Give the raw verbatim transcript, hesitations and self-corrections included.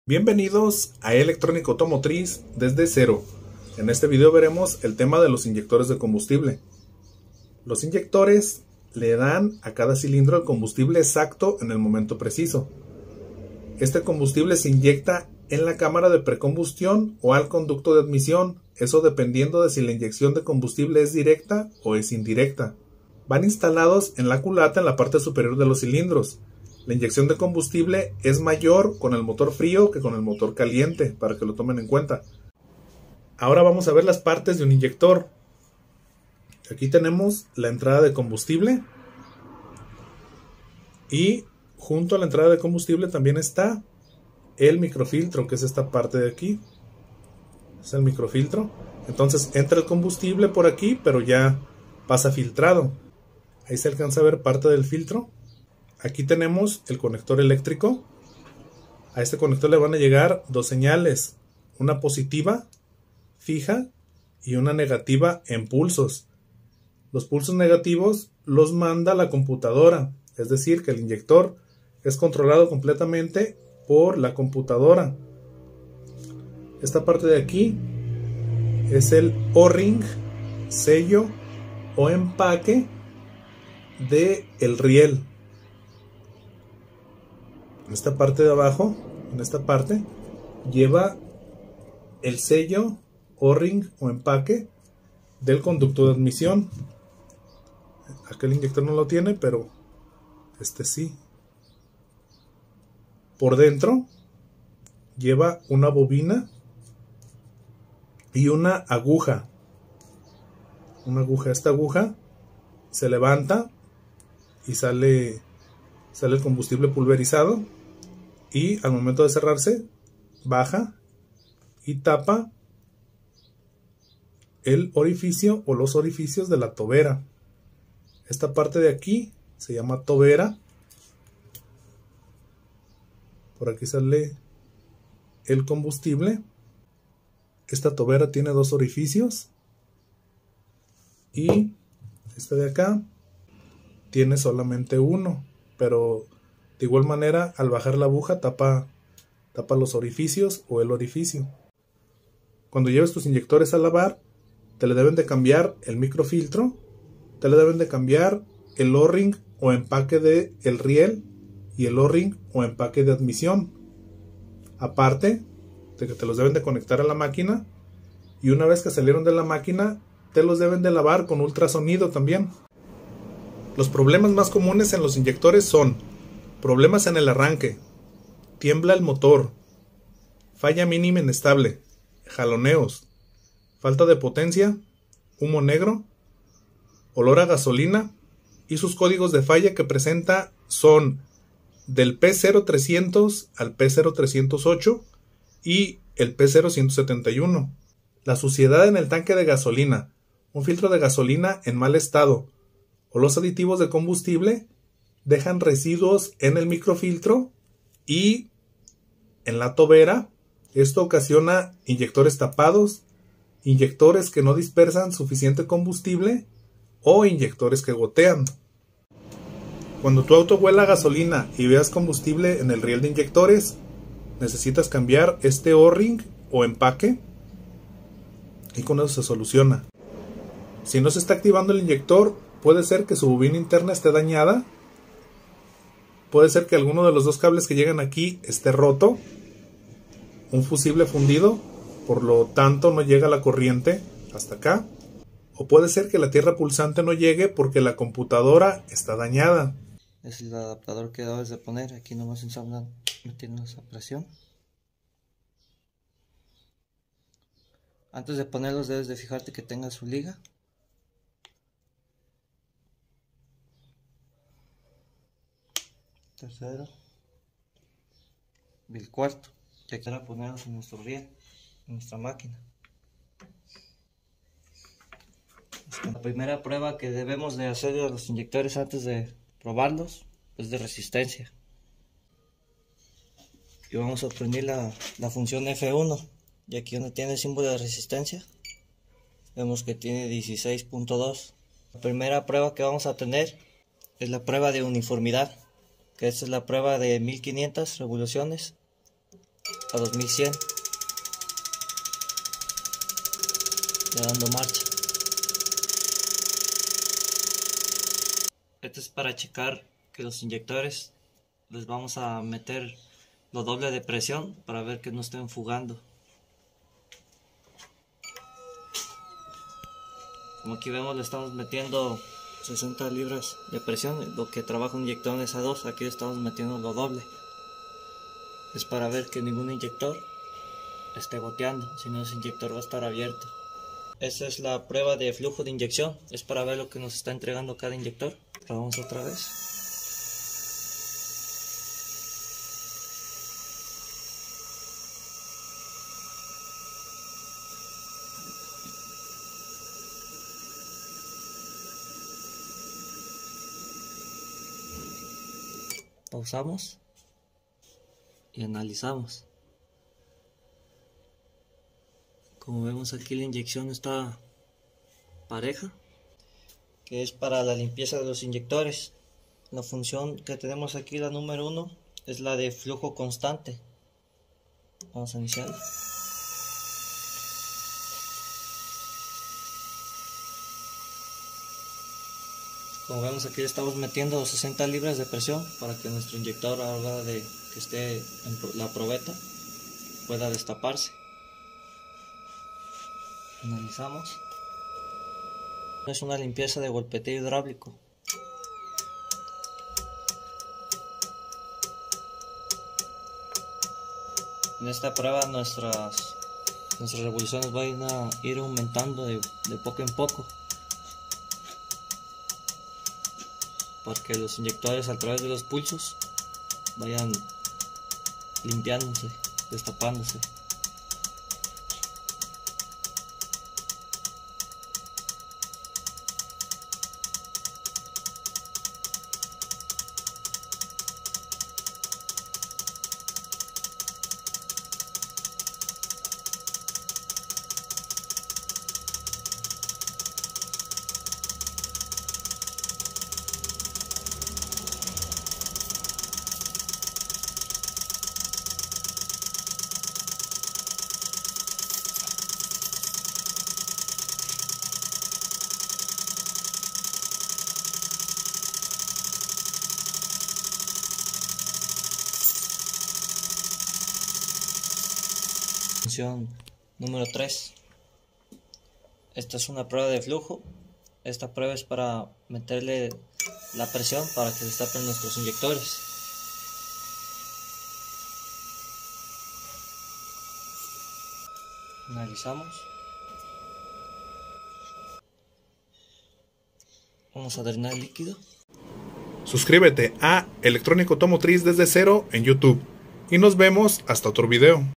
Bienvenidos a Electrónica Automotriz desde cero. En este video veremos el tema de los inyectores de combustible. Los inyectores le dan a cada cilindro el combustible exacto en el momento preciso. Este combustible se inyecta en la cámara de precombustión o al conducto de admisión, eso dependiendo de si la inyección de combustible es directa o es indirecta. Van instalados en la culata en la parte superior de los cilindros. La inyección de combustible es mayor con el motor frío que con el motor caliente, para que lo tomen en cuenta. Ahora vamos a ver las partes de un inyector. Aquí tenemos la entrada de combustible y junto a la entrada de combustible también está el microfiltro, que es esta parte de aquí. Es el microfiltro. Entonces entra el combustible por aquí, pero ya pasa filtrado. Ahí se alcanza a ver parte del filtro. Aquí tenemos el conector eléctrico. A este conector le van a llegar dos señales, una positiva fija y una negativa en pulsos. Los pulsos negativos los manda la computadora, es decir, que el inyector es controlado completamente por la computadora. Esta parte de aquí es el O-ring, sello o empaque del riel. En esta parte de abajo, en esta parte, lleva el sello O-ring o empaque del conducto de admisión. Aquel inyector no lo tiene, pero este sí. Por dentro lleva una bobina y una aguja. Una aguja. Esta aguja se levanta y sale, sale el combustible pulverizado. Y al momento de cerrarse, baja y tapa el orificio o los orificios de la tobera. Esta parte de aquí se llama tobera. Por aquí sale el combustible. Esta tobera tiene dos orificios. Y esta de acá tiene solamente uno, pero de igual manera, al bajar la aguja tapa, tapa los orificios o el orificio. Cuando lleves tus inyectores a lavar, te le deben de cambiar el microfiltro, te le deben de cambiar el O-ring o empaque de el riel y el O-ring o empaque de admisión. Aparte de que te los deben de conectar a la máquina, y una vez que salieron de la máquina, te los deben de lavar con ultrasonido también. Los problemas más comunes en los inyectores son problemas en el arranque, tiembla el motor, falla mínima inestable, jaloneos, falta de potencia, humo negro, olor a gasolina, y sus códigos de falla que presenta son del P cero trescientos al P cero trescientos ocho y el P cero ciento setenta y uno. La suciedad en el tanque de gasolina, un filtro de gasolina en mal estado, o los aditivos de combustible dejan residuos en el microfiltro y en la tobera. Esto ocasiona inyectores tapados, inyectores que no dispersan suficiente combustible o inyectores que gotean. Cuando tu auto huela a gasolina y veas combustible en el riel de inyectores, necesitas cambiar este O-ring o empaque y con eso se soluciona. Si no se está activando el inyector, puede ser que su bobina interna esté dañada. Puede ser que alguno de los dos cables que llegan aquí esté roto, un fusible fundido, por lo tanto no llega la corriente hasta acá. O puede ser que la tierra pulsante no llegue porque la computadora está dañada. Es el adaptador que debes de poner, aquí nomás ensamblan metiendo esa presión. Antes de ponerlos debes de fijarte que tenga su liga. Tercero y el cuarto, ya que ahora ponerlos en nuestro riel, en nuestra máquina. La primera prueba que debemos de hacer a los inyectores antes de probarlos es de resistencia. Y vamos a prender la, la función F uno, y aquí donde tiene el símbolo de resistencia vemos que tiene dieciséis punto dos. La primera prueba que vamos a tener es la prueba de uniformidad, que esta es la prueba de mil quinientas revoluciones. a dos mil cien, ya dando marcha. Esto es para checar que los inyectores les vamos a meter lo doble de presión para ver que no estén fugando. Como aquí vemos, le estamos metiendo sesenta libras de presión, lo que trabaja un inyector en esa dos, aquí le estamos metiendo lo doble. Es para ver que ningún inyector esté goteando, si no ese inyector va a estar abierto. Esta es la prueba de flujo de inyección, es para ver lo que nos está entregando cada inyector. Probamos otra vez. Pausamos y analizamos. Como vemos aquí, la inyección está pareja, que es para la limpieza de los inyectores. La función que tenemos aquí, la número uno, es la de flujo constante. Vamos a iniciar. Como vemos aquí, le estamos metiendo sesenta libras de presión para que nuestro inyector, a la hora de que esté en la probeta, pueda destaparse. Analizamos. Es una limpieza de golpeteo hidráulico. En esta prueba nuestras, nuestras revoluciones van a ir aumentando de, de poco en poco, porque los inyectores, a través de los pulsos, vayan limpiándose, destapándose. Función número tres. Esta es una prueba de flujo. Esta prueba es para meterle la presión para que se destapen nuestros inyectores. Analizamos. Vamos a drenar el líquido. Suscríbete a Electrónica Automotriz desde cero en YouTube y nos vemos hasta otro video.